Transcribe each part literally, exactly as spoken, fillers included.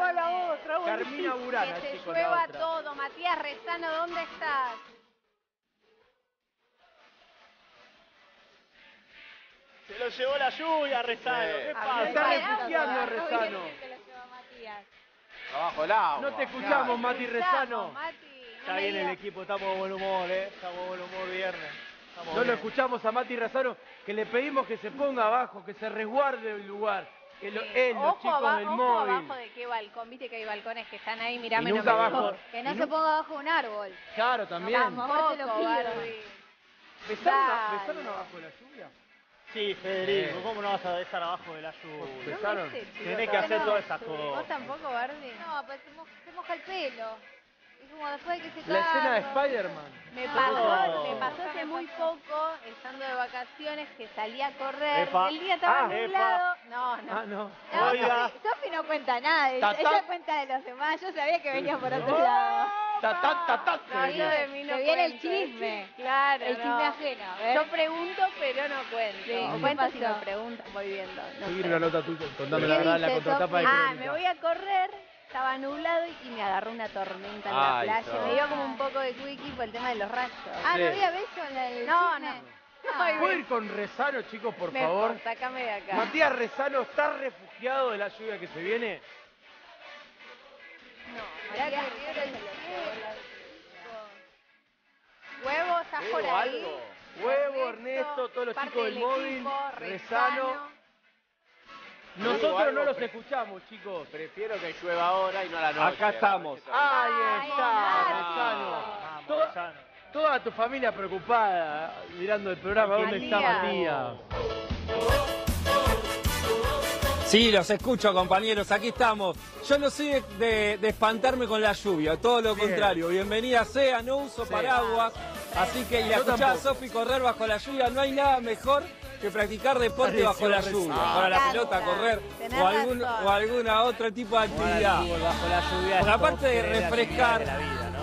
va la otra. Carmina Burana, Que se chicos, llueva la otra. todo. Matías Rezano, ¿dónde estás? Se lo llevó la lluvia, Rezano. ¿Qué pasa? Está refugiando a Rezano. Abajo el agua. No te escuchamos, Mati Rezano. Está bien el equipo, estamos de buen humor, ¿eh? Estamos de buen humor viernes. Estamos No lo bien. escuchamos a Mati Rezano, que le pedimos que se ponga abajo, que se resguarde el lugar. Que lo, él, los Ojo, chicos aba- del ojo móvil. abajo de qué balcón, viste que hay balcones que están ahí, mirá Y menos nunca abajo. Que no Y se nu- ponga bajo un árbol. Claro, también. Tampoco te lo pido. ¿Besaron, Dale. ¿Besaron abajo de la lluvia? Sí, Federico, Eh. ¿cómo no vas a estar abajo de la lluvia? ¿Besaron? Tenés que hacer todas esas ¿Vos cosas. tampoco, Bardi? No, pues se moja, se moja el pelo. Y como después de que se La escena de carga. Spider-Man. Me No. pasó, me pasó hace muy poco, estando de vacaciones, que salí a correr. Epa. El día estaba Ah. nublado. No, no. Ah, no. No, Oiga. Sofi, Sofi no cuenta nada, ella, Ta, ta. ella cuenta de los demás, yo sabía que venía por otro lado. Ta, ta, ta, ta, No, yo de mí no Se viene el cuento. chisme. Claro, El no. chisme ajeno, a ver. Yo pregunto, pero no cuento. Sí, O ¿qué cuento si pasó? me preguntan, voy viendo. No Seguir sé. una nota tuya, contame ¿Qué la verdad, la dice, contratapa de Sofi? Ah, Crónica. me voy a correr, estaba nublado y me agarró una tormenta en la Ay, playa. Sofi. Me dio como un poco de quickie por el tema de los rayos. Ah, Sí. no había beso en el No, chisme. no. Ah. ¿Puedo ir con Rezano, chicos, por Me favor? sacame de acá. Matías Rezano está refugiado de la lluvia que se viene. No, mirá que River el Huevo, ¿estás por Huevo, ahí? algo. Huevo, Ernesto, todos los parte chicos del del móvil, equipo, Rezano. Nosotros algo, no los pre- escuchamos, chicos. Prefiero que llueva ahora y no a la noche. Acá estamos. Ahí Ay, está, Mati. Rezano. Vamos, Toda, Rezano. toda tu familia preocupada mirando el programa. ¿Dónde está Matías. Matías? Sí, los escucho, compañeros, aquí estamos. Yo no soy de, de- de espantarme con la lluvia, todo lo Bien. contrario. Bienvenida sea, no uso Sí. paraguas. Así que y la Yo escuchaba a tampoco. Sofi correr bajo la lluvia. No hay nada mejor que practicar deporte Pareció bajo la recién. lluvia. Me Para la encanta. pelota, correr Tenés o, algún, razón. o alguna otro tipo de actividad. Fútbol bajo la lluvia. Porque es aparte de como querer refrescar- actividad de la vida,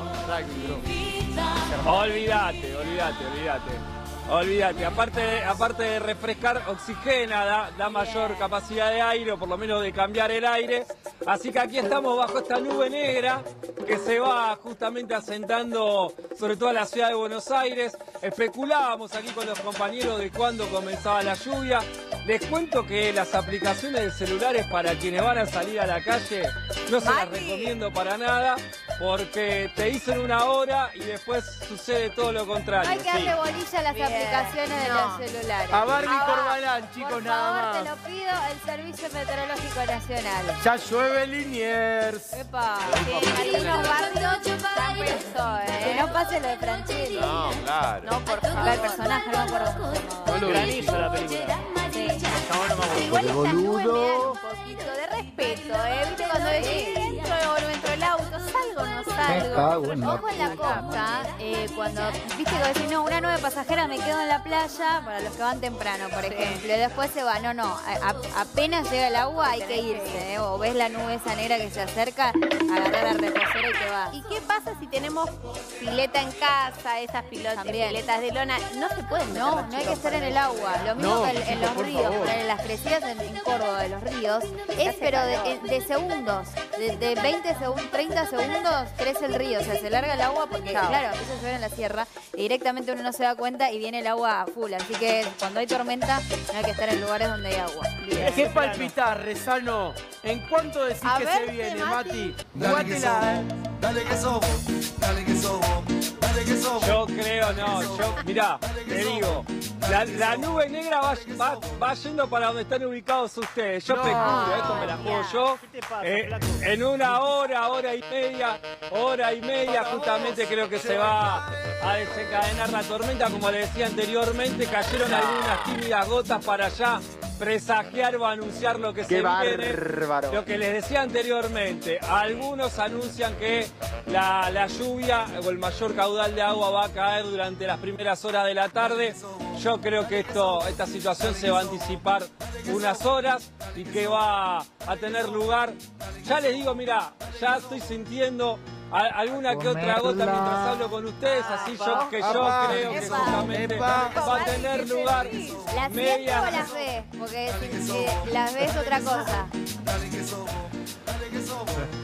¿no? Olvídate, olvídate, olvídate. Olvídate, aparte de, aparte de refrescar, oxigena, da, da mayor capacidad de aire, o por lo menos de cambiar el aire. Así que aquí estamos bajo esta nube negra que se va justamente asentando sobre toda la ciudad de Buenos Aires. Especulábamos aquí con los compañeros de cuándo comenzaba la lluvia. Les cuento que las aplicaciones de celulares para quienes van a salir a la calle no se las recomiendo para nada porque te dicen una hora y después sucede todo lo contrario. No hay que Sí. darle bolilla a las Bien. aplicaciones de No. los celulares. A Barbie Ah, Corbalán, chicos, Por nada favor, te más. lo pido, el Servicio Meteorológico Nacional. Ya llueve Liniers. Epa. Sí, hay unos barrios ya empezó, Que ¿eh? no pase lo de Franchella. No, claro. No, por favor. El personaje, no me acuerdo cómo se llama. No lo vi. Granizo la película. Sí. Está bueno, me acuerdo. Igual estas nubes me dan boludo. un poquito de respeto, ¿eh? ¿Viste cuando decís entro o no entro el auto? ¿Salgo o no salgo? Ojo en la costa, eh, cuando viste que decís, no, una nueve pasajera me quedo en la playa, para los que van temprano, por ejemplo, y después se va, no, no, a- a- apenas llega el agua hay que irse, eh, o ves la nube esa negra que se acerca, agarrar la reposera y te vas. ¿Y qué pasa si tenemos pileta en casa, esas pilotas, También. piletas de lona? No se pueden meter No, los no hay que chicos estar por en el dentro. agua. Lo mismo No, que en- en chicos, los por ríos, favor. en las crecidas en, en Córdoba de los ríos, es pero de, de segundos, de, de veinte segundos, treinta segundos crece el río, o sea, se larga el agua porque, Chao. claro, empieza a llover en la sierra y directamente uno no se da cuenta y viene el agua a full. Así que cuando hay tormenta no hay que estar en lugares donde hay agua. ¿Qué palpitar, Rezano? ¿En cuánto decís A que verte, se viene, Mati. Mati? Dale que Jugátela, somos, ¿eh? dale que somos, dale que somos, dale que somos. Yo creo, no, yo, mirá, te digo, la, la nube negra va, va, va yendo para donde están ubicados ustedes. Yo No. especulo, esto me la juego yo. ¿Qué te pasa, Eh, flaco? en una hora, hora y media, hora y media, justamente creo que se va a desencadenar la tormenta. Como le decía anteriormente, cayeron algunas tímidas gotas para allá presagiar o anunciar lo que Qué se viene. bárbaro. Lo que les decía anteriormente, algunos anuncian que la, la lluvia o el mayor caudal de agua va a caer durante las primeras horas de la tarde. Yo creo que esto, esta situación se va a anticipar unas horas y que va a tener lugar. Ya les digo, mira, ya estoy sintiendo a- alguna que otra gota mientras hablo con ustedes, así yo que yo Apa. creo que Epa. justamente Epa. va a tener lugar ¿Las media. sientes o las ves? Porque si, si las ves otra cosa. Dale que somos, dale que somos,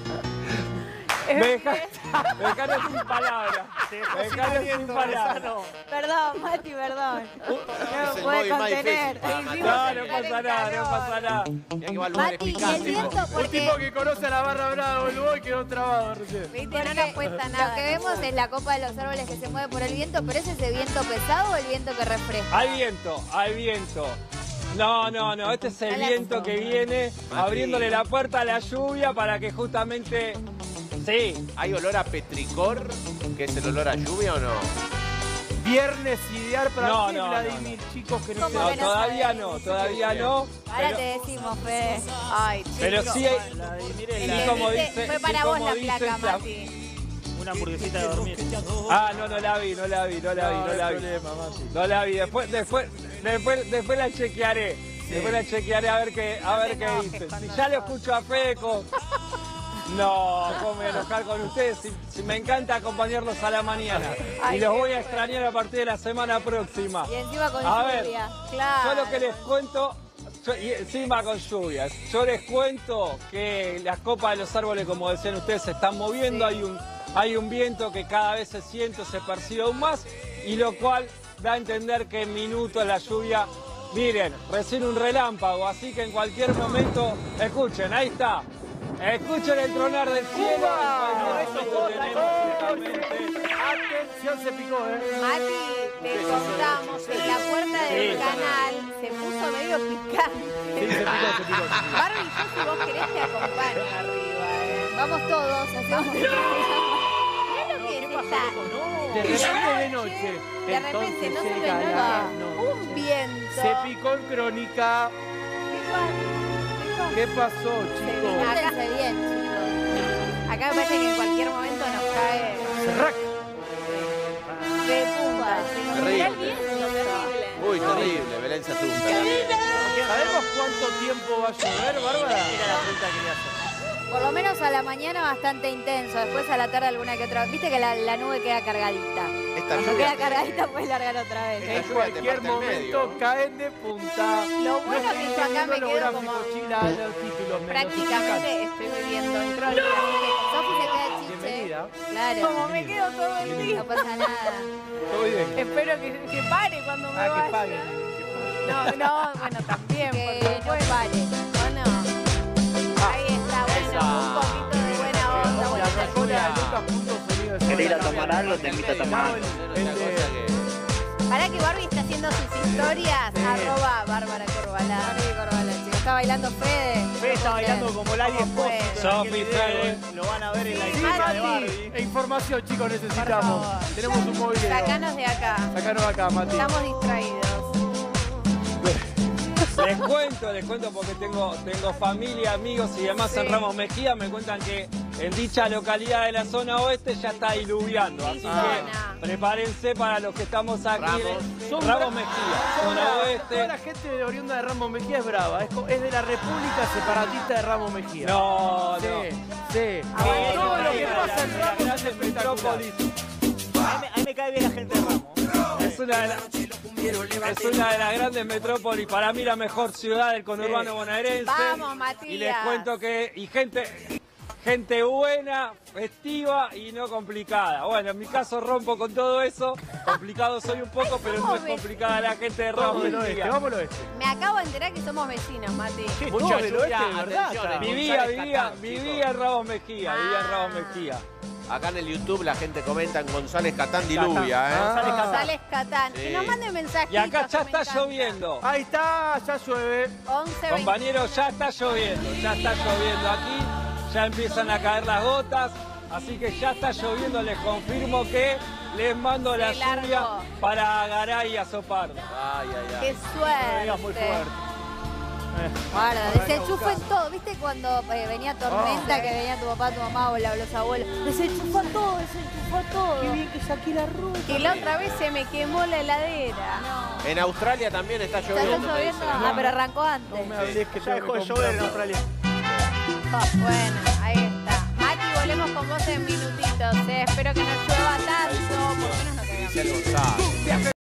Me dejaron me dejaron sin palabras. Me dejaron sin palabras. Perdón, Mati, perdón. No Es me el puede móvil más contener. difícil para Sí, matar. No, no pasa nada, no pasa nada. Mirá que va el lugar Mati, y el explicante. viento, Un porque tipo que conoce a la barra brava de Bolubó y quedó trabado recién. Viste, no porque nos cuesta nada. lo que vemos es la copa de los árboles que se mueve por el viento, pero ¿es ese viento pesado o el viento que refresca? Hay viento, hay viento. No, no, no, este es el Dale, viento Azul. que viene abriéndole la puerta a la lluvia para que justamente... Sí, ¿Hay olor a petricor, que es el olor a lluvia o no? Viernes ideal para No, ti, no, Vladimir, chicos, que no ¿Cómo no, que se... no todavía sabes? no, todavía no. Ahora pero- te decimos, Fede. Ay, chico. Pero sí hay... Vladimir es Y la- como Fue dice, Fue para y vos como la dicen, placa, la- Mati. una hamburguesita de dormir. Ah, no, no la vi, no la vi, no la vi, no la vi. No la vi, después, después, después, después la chequearé. Después la chequearé a ver qué, a ver qué dice. Si ya lo escucho a Feco. No, cómo me voy a enojar con ustedes. Si, si me encanta acompañarlos a la mañana. Y los voy a extrañar a partir de la semana próxima. Y encima con A ver, lluvia. Yo Claro. lo que les cuento, yo- y encima con lluvias, yo les cuento que las copas de los árboles, como decían ustedes, se están moviendo, hay, un, hay un viento que cada vez se siente, se percibe aún más, y lo cual da a entender que en minutos la lluvia, miren, recién un relámpago, así que en cualquier momento, escuchen, ahí está, escuchen el tronar del cielo, en cualquier momento tenemos justamente- Atención, se picó, ¿eh? Mati, te contamos que la puerta del Sí. canal se puso medio picante. Sí, se picó, se picó. se picó. Barbie, yo si vos querés te acompaño arriba, eh. Vamos todos, hacemos... Mirá lo que es esta... De repente de noche. De repente, no se ve llega nada. la noche. Un viento. Se picó en crónica. ¿Qué pasó, chicos? Acá bien, chicos. Acá me parece que en cualquier momento nos cae Cerrac. de punta. Terrible. Uy, terrible, Belén se asusta. ¿Sabemos cuánto tiempo va a llover, Bárbara? Era la pregunta que quería hacer. Por lo menos a la mañana bastante intenso. Después a la tarde alguna que otra. Viste que la, la nube queda cargadita. Esta Cuando lluvia queda cargadita puedes largar otra vez. Esta En lluvia te cualquier parte al momento medio. caen de punta. Lo bueno No que estoy yo acá me entendiendo quedo los como... gráficos, Chila, los títulos, me los Prácticamente estoy viviendo en crónica. Así que Sofi se queda chiche. Bienvenida. Claro. Como me quedo todo el día. No pasa nada. Todo bien. Espero que, que pare cuando me Ah, que vaya. paguen. No, no, bueno, también. Que porque no pare. ¿O no? Ahí está, bueno, un poquito de buena onda. La buena rocola de energía. Lucas juntos sonido de ¿Querés ir a sola. tomar algo? Te invito a tomar algo. El Una de- cosa que- Para que Barbie está haciendo sus historias, Sí. arroba Bárbara Corbalán. Barbie Corbalán, chicos. Está bailando Fede. Fede está bailando como Lali ¿Cómo fue? Espósito. Sofi, en aquel video, Fede. eh. Lo van a ver en la Sí, historia de Mati. Barbie. E información, chicos, necesitamos. Por favor. Tenemos un móvil. Sacanos de acá. Sacanos acá, Mati. Estamos distraídos. Les cuento, les cuento porque tengo, tengo familia, amigos y demás en Ramos Mejía. Me cuentan que en dicha localidad de la zona oeste ya está diluviando. Así zona. que prepárense para los que estamos aquí. Ramos. Son Ramos bra- Mejía, son zona bravas. oeste. Toda la gente de oriunda de Ramos Mejía es brava. Es, co- es de la República Separatista de Ramos Mejía. No, no. Sí, sí. Aguante, Todo lo que Mejía. pasa en Ramos es Grandes espectacular. metrópolis. A mí, me- a mí me cae bien la gente de Ramos. Es una, de la- es una de las grandes metrópolis, para mí la mejor ciudad del conurbano Sí. bonaerense. Vamos, Matías. Y les cuento que, y gente, gente buena, festiva y no complicada. Bueno, en mi caso rompo con todo eso. Complicado soy un poco, pero no es complicada la gente de Vamos Ramos del oeste, Mejía. vamos del oeste. Me acabo de enterar que somos vecinos, Mati. Mucho Mucha del lluvia, oeste, de verdad. atención, está. en Vivía, González vivía, Catán, vivía en Ramos Mejía, vivía en Ramos Mejía. Acá en el YouTube la gente comenta en González Catán diluvia, ¿eh? Ah. González Catán. Sí. Que nos manden mensajes. Y acá ya está lloviendo. Ahí está, ya llueve. once Compañeros, ya está lloviendo, ya está lloviendo aquí, ya empiezan a caer las gotas, así que ya está lloviendo, les confirmo que les mando la Se largó. lluvia para Garay y Azopardo. Ay, ay, ay. Qué No me suerte. digas muy fuerte. Guarda, desenchufen todo. ¿Viste cuando eh, venía tormenta, que venía tu papá, tu mamá o la- los abuelos? Desenchufa todo, desenchufa todo. Qué bien que saqué la ruta. Que la otra vez se me quemó la heladera. No. En Australia también está ¿Ya está lloviendo. me lloviendo? dicen. Ah, pero arrancó antes. No me hables que Ya tengo dejó que de llover en comprar. Australia. Bueno, ahí está. Mati, volvemos con vos en minutitos. eh. Espero que no llueva tanto. Por lo menos no caigamos. Dice González.